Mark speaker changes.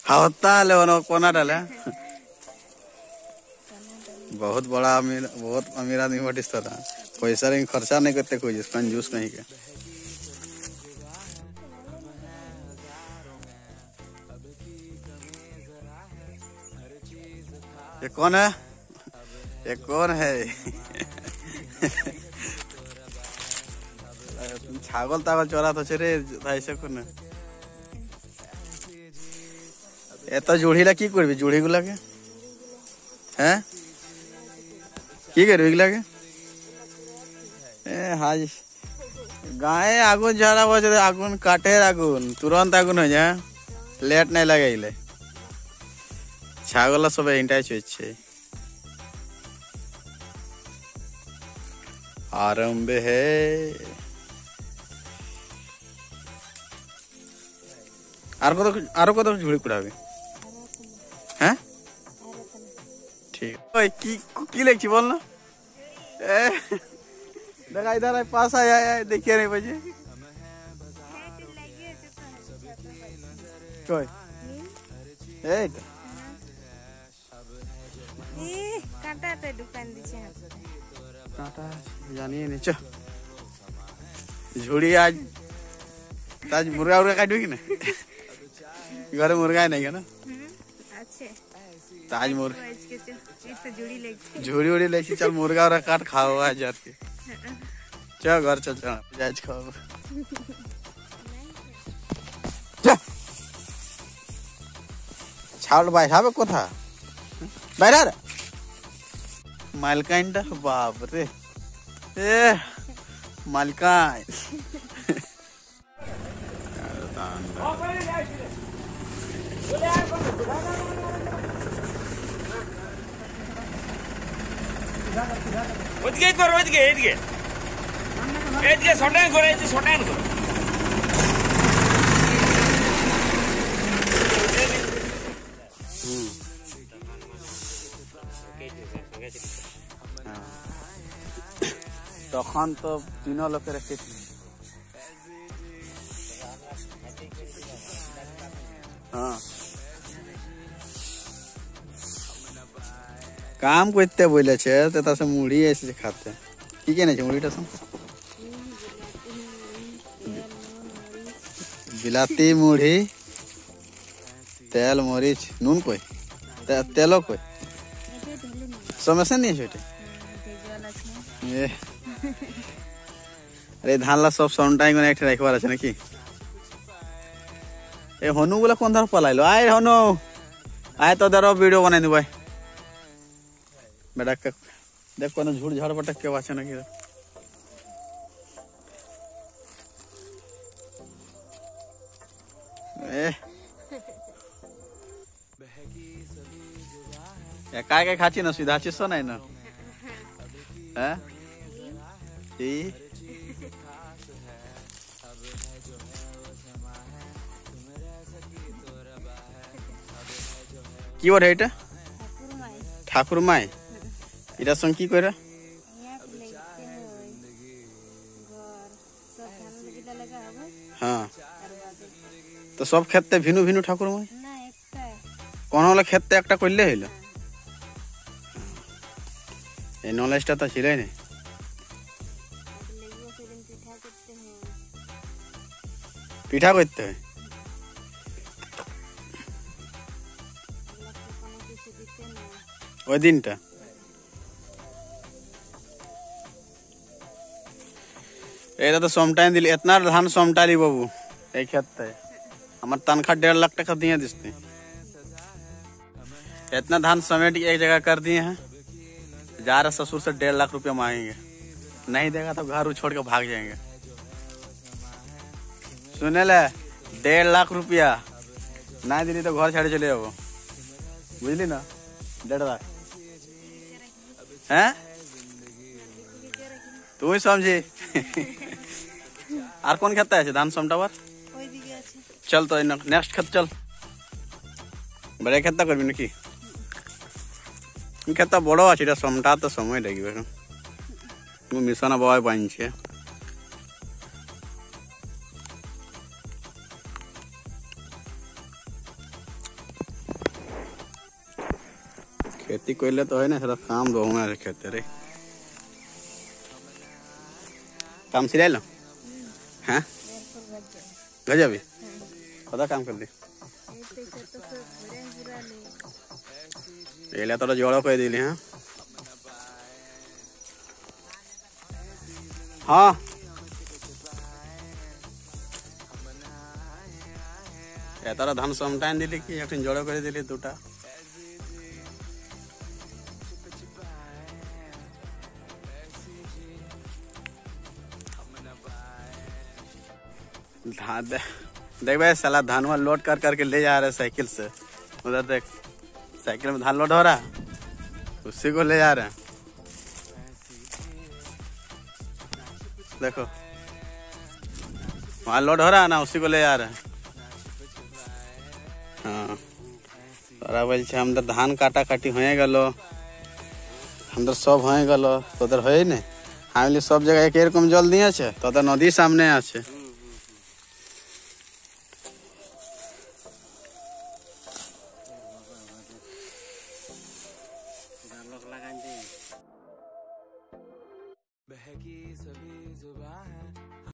Speaker 1: होता है कोना डाले बहुत बड़ा अमीर बहुत अमीर आदमी बटिस था पैसा नहीं खर्चा नहीं करते कोई कंजूस नहीं के। ये कौन है ये कौन है छागल तागल चोरा तो रे ऐसे कौन এত জুড়িলা কি করবি জুড়িগুলাকে হ্যাঁ কি করবি এগুলাকে হাজ গায়ে আগুন ঝাড়া বসে আগুন কাঠের আগুন তুরন্ত আগুন হয়ে যায় লেট নাই লাগাইলে ছাগল সব এটাই চলছে আরম্ভে হে আর কত ঝুড়ি কুড়াবে হ্যাঁ ঠিক ওই কি লিখছি বল না দেখা इधर पास आया देखिए नहीं बजे कोई এইটা কাঁটাতে দোকান দিছে কাঁটা জানি नहीं च झुड़ी आज ताज मुर्गा उर्गा काटबी कि ना घर मुर्गा नहीं है ना
Speaker 2: अच्छे
Speaker 1: ताज मुर्गा
Speaker 2: झुड़ी
Speaker 1: उड़ी ले चल मुर्गा और काट खाओ आज यार के चल घर चल चल जाज खाओ छाड़ भाई हाबे कोथा বাইরে মালকাইনটা বাপ রে এ মালকাই
Speaker 3: ওদিকে কর ওদিকে এদিকে এদিকে শটান করে এদিকে শটান কর
Speaker 1: তখন তো তিন লোকে রেখেছি হ্যাঁ काम করতে বলেছে তো তাসে মুড়ি এসে খাতে কি কিনেছে মুড়িটা সব বিলাতি মুড়ি তেল মরিচ নুন কই তেল কই সমস্যা নিয়ে সেটা अरे धान ला सब सौंटाई को एक रखवार আছে নাকি ए हनु गुला कोन धर पलाइलो आय हनु आय तो दरो वीडियो बनाई दु भाई बेटा देख कोन झूठ झाड़ पटक के वाचे नाकी ए या काय खाची ना सीधा चिस नाही ना हैं ई কি বড় এটা ঠাকুর মাই এটা সঙ্গে কি কইরা হ্যাঁ তো সব ক্ষেত্রে ভিন্ন ভিন্ন ঠাকুর মাই
Speaker 2: না একটা
Speaker 1: কোন হলো ক্ষেত্রে একটা কইলে হইলো এই নলেজটা তো ছিলই না পিঠা করতে হয় ওই দিনটা এটা তো সমটাই দিলি इतना धान समटाली बाबू এই ক্ষেত্রে আমার तनखा 1.5 लाख टका दिए दिसते इतना धान समेट एक जगह कर दिए हैं जा रहा ससुर से 1.5 लाख रुपया मांगेंगे नहीं देगा तो घर छोड़ के भाग जाएंगे सुने ले 1.5 लाख रुपया नहीं दिली तो घर छाड़े चले जाओ बुझली ना 1.5 लाख हैं तू ही समझी আর কোন খেতে আছে ধান সমটাবার
Speaker 2: ওইদিকে আছে
Speaker 1: চল তো নেক্সট খেত চল বড় খেতটা করবি নাকি খেতটা বড় আছে এটা সমটাতে সময় লাগবে এখন মিশনা বাবাই বানছে खेती करले तो है ना सारा काम दो ना खेते रे काम सिलाई लो हाँ गजा भी खुदा काम कर दी ये तो जोड़ो कह दिली हाँ हाँ तारा धान समटाइन दिली कि एक जोड़ो कर दिली दूटा धान देख भाई साला धानवा लोड कर करके ले जा रहे साइकिल से उधर देख साइकिल में धान लोड हो रहा उसी को ले जा रहे हैं देखो वहाँ लोड हो रहा है ना उसी को ले जा रहे हैं हाँ तोरा बोल हम तो धान काटा काटी हो गलो हम तो सब हो गलो तो उधर हो ना हम सब जगह एक रकम जल दिए छे तो नदी सामने আছে